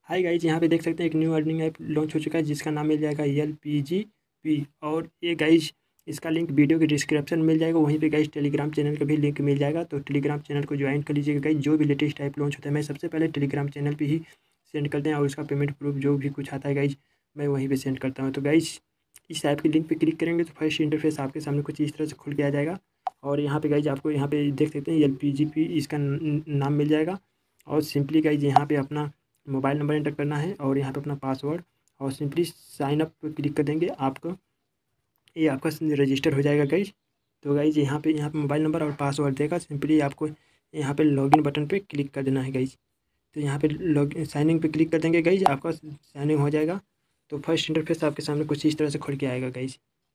Hi guys, यहाँ पे देख सकते हैं एक न्यू अर्निंग ऐप लॉन्च हो चुका है जिसका नाम मिल जाएगा LPGP। और ये गाइज इसका लिंक वीडियो के डिस्क्रिप्शन में मिल जाएगा। वहीं पे गाइज टेलीग्राम चैनल का भी लिंक मिल जाएगा, तो टेलीग्राम चैनल को ज्वाइन कर लीजिएगा गाइज। जो भी लेटेस्ट ऐप लॉन्च होता है मैं सबसे पहले टेलीग्राम चैनल पर ही सेंड करते हैं, और उसका पेमेंट प्रूफ जो भी कुछ आता है गाइज मैं वहीं पर सेंड करता हूँ। तो गाइज इस ऐप के लिंक पर क्लिक करेंगे तो फर्स्ट इंटरफेस आपके सामने कुछ इस तरह से खुल के आ जाएगा। और यहाँ पे गाइज आपको यहाँ पे देख सकते हैं LPGP इसका नाम मिल जाएगा। और सिंपली गाइज यहाँ पे अपना मोबाइल नंबर एंटर करना है और यहाँ पे अपना पासवर्ड, और सिंपली साइन अप पर क्लिक कर देंगे। ये आपका रजिस्टर हो जाएगा गाइज। तो गाइज यहाँ पे मोबाइल नंबर और पासवर्ड देगा, सिंपली आपको यहाँ पे लॉगिन बटन पे क्लिक कर देना है गाइज। तो यहाँ पे साइन इन पे क्लिक कर देंगे गाइज, आपका साइन इन हो जाएगा। तो फर्स्ट इंटरफेस आपके सामने कुछ इस तरह से खुल के आएगा गाइज।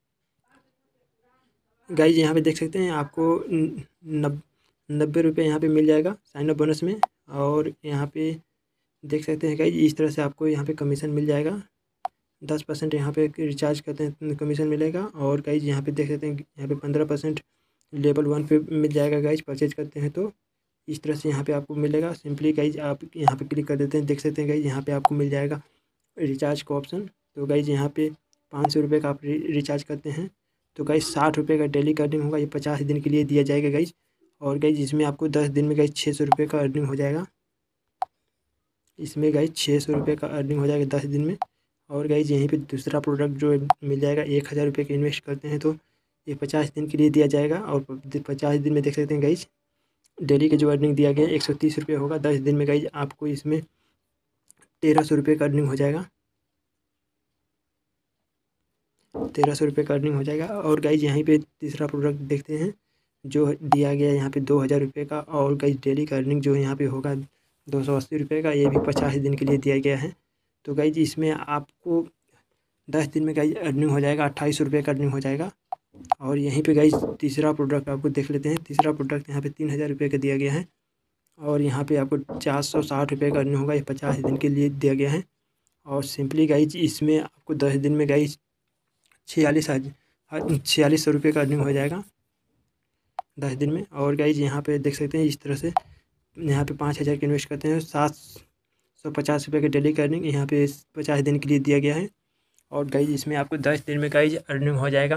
यहाँ पे देख सकते हैं आपको 90 रुपये यहाँ पे मिल जाएगा साइन अप बोनस में। और यहाँ पे देख सकते हैं गाइज इस तरह से आपको यहाँ पे कमीशन मिल जाएगा। 10% यहाँ पे रिचार्ज करते हैं कमीशन मिलेगा। और गाइज यहाँ पे देख सकते हैं यहाँ पे 15% लेवल 1 पे मिल जाएगा गाइज, परचेज करते हैं तो इस तरह से यहाँ पे आपको मिलेगा। सिंपली गाइज आप यहाँ पे क्लिक कर देते हैं, देख सकते हैं गाइज यहाँ पे आपको मिल जाएगा रिचार्ज का ऑप्शन। तो गाइज यहाँ पे 500 रुपये का आप रिचार्ज करते हैं तो गाइज 60 रुपये का डेली का अर्निंग होगा। ये 50 दिन के लिए दिया जाएगा गाइज। और गाइज इसमें आपको 10 दिन में गाइज 600 रुपये का अर्निंग हो जाएगा। इसमें गाइज 600 रुपये का अर्निंग हो जाएगा 10 दिन में। और गाइज यहीं पे दूसरा प्रोडक्ट जो मिल जाएगा 1000 रुपये का इन्वेस्ट करते हैं तो ये 50 दिन के लिए दिया जाएगा। और 50 दिन में देख सकते हैं गाइज डेली के जो अर्निंग दिया गया है 130 रुपये होगा। 10 दिन में गाइज आपको इसमें 1300 रुपये का अर्निंग हो जाएगा, 1300 रुपये का अर्निंग हो जाएगा। और गाइज यहीं पे तीसरा प्रोडक्ट देखते हैं जो दिया गया है यहाँ पे 2000 रुपये का। और गाइज डेली का अर्निंग जो यहाँ पे होगा 280 रुपये का, ये भी 50 दिन के लिए दिया गया है। तो गाइज इसमें आपको 10 दिन में गाइज अर्निंग हो जाएगा 2800 रुपये का अर्निंग हो जाएगा। और यहीं पे गाइज तीसरा प्रोडक्ट आपको देख लेते हैं। तीसरा प्रोडक्ट यहाँ पे 3000 रुपये का दिया गया है। और यहाँ पे आपको 460 रुपये का अर्निंग होगा, ये 50 दिन के लिए दिया गया है। और सिंपली गाइज इसमें आपको 10 दिन में गाइज 4600 रुपये का अर्निंग हो जाएगा 10 दिन में। और गाइज यहाँ पे देख सकते हैं इस तरह से यहाँ पे 5000 के इन्वेस्ट करते हैं 750 रुपये के डेली का अर्निंग यहाँ पे 50 दिन के लिए दिया गया है। और गाइज इसमें आपको 10 दिन में गाइज अर्निंग हो जाएगा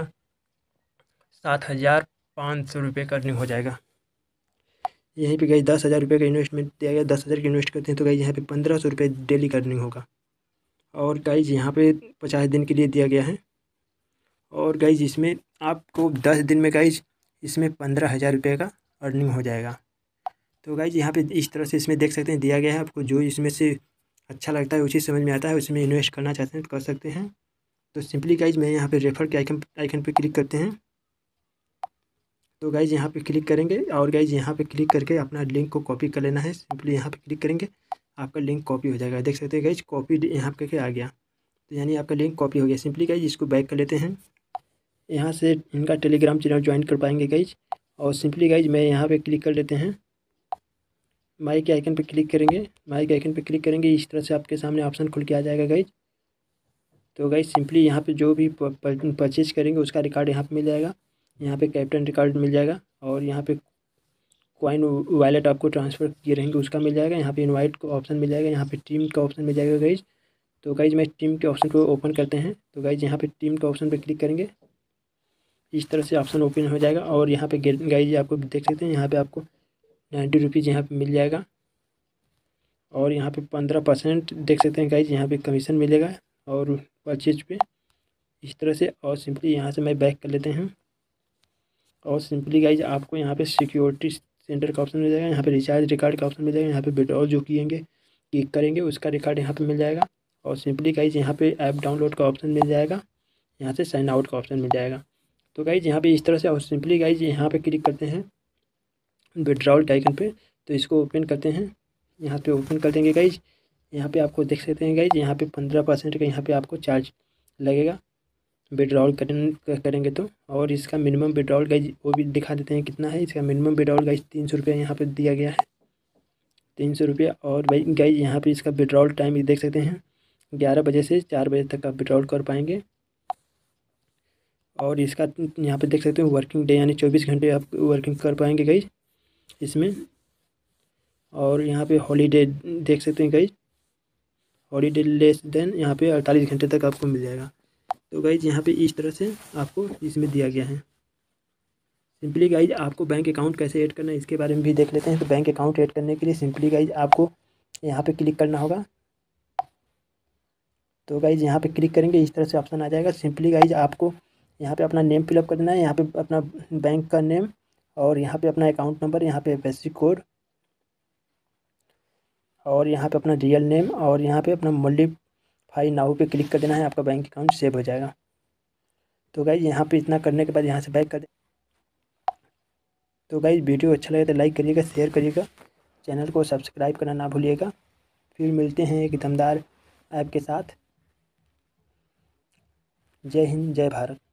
7500 रुपये का अर्निंग हो जाएगा। यहीं पे गाइज 10,000 रुपये का इन्वेस्टमेंट दिया गया, 10,000 के इन्वेस्ट करते हैं तो गाइज यहाँ पे 1500 रुपये डेली का अर्निंग होगा। और गाइज यहाँ पे 50 दिन के लिए दिया गया है। और गाइज इसमें आपको 10 दिन में गाइज इसमें 15,000 रुपये का अर्निंग हो जाएगा। तो गाइज यहाँ पे इस तरह से इसमें देख सकते हैं दिया गया है। आपको जो इसमें से अच्छा लगता है उसी समझ में आता है, उसमें इन्वेस्ट करना चाहते हैं तो कर सकते हैं। तो सिंपली गाइज मैं यहाँ पे रेफर के आइकन पे क्लिक करते हैं। तो गाइज यहाँ पे क्लिक करेंगे और गाइज यहाँ पे क्लिक करके अपना लिंक को कॉपी कर लेना है। सिंपली यहाँ पे क्लिक करेंगे, आपका लिंक कॉपी हो जाएगा। देख सकते हैं गाइज कॉपी यहाँ पे आ गया, तो यानी आपका लिंक कॉपी हो गया। सिंपली गाइज इसको बैक कर लेते हैं। यहाँ से इनका टेलीग्राम चैनल ज्वाइन कर पाएंगे गाइज। और सिंपली गाइज मैं यहाँ पे क्लिक कर लेते हैं, माई के आइकन पे क्लिक करेंगे। माई के आइकन पे क्लिक करेंगे, इस तरह से आपके सामने ऑप्शन खुल के आ जाएगा गाइज। तो गाइज सिंपली यहाँ पे जो भी परचेज करेंगे उसका रिकॉर्ड यहाँ पे मिल जाएगा। यहाँ पे कैप्टन रिकॉर्ड मिल जाएगा। और यहाँ पे कॉइन वॉलेट आपको ट्रांसफ़र किए रहेंगे उसका मिल जाएगा। यहाँ पे इनवाइट का ऑप्शन मिल जाएगा, यहाँ पे टीम का ऑप्शन मिल जाएगा गाइज। तो गाइज मैं टीम के ऑप्शन को ओपन करते हैं। तो गाइज यहाँ पे टीम के ऑप्शन पे क्लिक करेंगे, इस तरह से ऑप्शन ओपन हो जाएगा। और यहाँ पे गाइज आपको देख सकते हैं यहाँ पे आपको 90 रुपीज़ यहाँ पे मिल जाएगा। और यहाँ पे 15% देख सकते हैं गाइज यहाँ पे कमीशन मिलेगा और परचेज पे इस तरह से। और सिंपली यहाँ से मैं बैक कर लेते हैं। और सिंपली गाइज आपको यहाँ पे सिक्योरिटी सेंटर का ऑप्शन मिल जाएगा, यहाँ पे रिचार्ज रिकॉर्ड का ऑप्शन मिल जाएगा, यहाँ पे विड्रॉल जो किएंगे क्लिक करेंगे उसका रिकॉर्ड यहाँ पे मिल जाएगा। और सिंपली गाइज यहाँ पे ऐप डाउनलोड का ऑप्शन मिल जाएगा, यहाँ से साइन आउट का ऑप्शन मिल जाएगा। तो गाइज यहाँ पे इस तरह से। और सिंपली गाइज यहाँ पे क्लिक करते हैं विड्रॉल के आइकन पे, तो इसको ओपन करते हैं। यहाँ पे ओपन कर देंगे गाइज। यहाँ पे आपको देख सकते हैं गाइज यहाँ पे 15% का यहाँ पे आपको चार्ज लगेगा विड्रॉल करेंगे तो। और इसका मिनिमम विड्रॉल गाइज वो भी दिखा देते हैं कितना है। इसका मिनिमम विड्रॉल गाइज 300 रुपये यहाँ पे दिया गया है, 300 रुपये। और भाई गाइज यहाँ पे इसका विड्रॉल टाइम देख सकते हैं 11 बजे से 4 बजे तक आप विड्रॉल कर पाएंगे। और इसका यहाँ पे देख सकते हैं वर्किंग डे यानी 24 घंटे आप वर्किंग कर पाएंगे गाइज इसमें। और यहाँ पे हॉलीडे देख सकते हैं गाइज। हॉलीडे लेस देन यहाँ पे 48 घंटे तक आपको मिल जाएगा। तो गाइज यहाँ पे इस तरह से आपको इसमें दिया गया है। सिंपली गाइज आपको बैंक अकाउंट कैसे ऐड करना है इसके बारे में भी देख लेते हैं। तो बैंक अकाउंट ऐड करने के लिए सिंपली गाइज आपको यहाँ पे क्लिक करना होगा। तो गाइज यहाँ पे क्लिक करेंगे, इस तरह से ऑप्शन आ जाएगा। सिंपली गाइज आपको यहाँ पे अपना नेम फिलअप कर देना है, यहाँ पे अपना बैंक का नेम और यहाँ पे अपना अकाउंट नंबर, यहाँ पे बेसिक कोड और यहाँ पे अपना रियल नेम और यहाँ पे अपना मॉडिफाई नाउ पे क्लिक कर देना है। आपका बैंक अकाउंट सेव हो जाएगा। तो गाइज यहाँ पे इतना करने के बाद यहाँ से बैक कर दे। तो गाइज वीडियो अच्छा लगे तो लाइक करिएगा, शेयर करिएगा, चैनल को सब्सक्राइब करना ना भूलिएगा। फिर मिलते हैं एक दमदार ऐप के साथ। जय हिंद, जय भारत।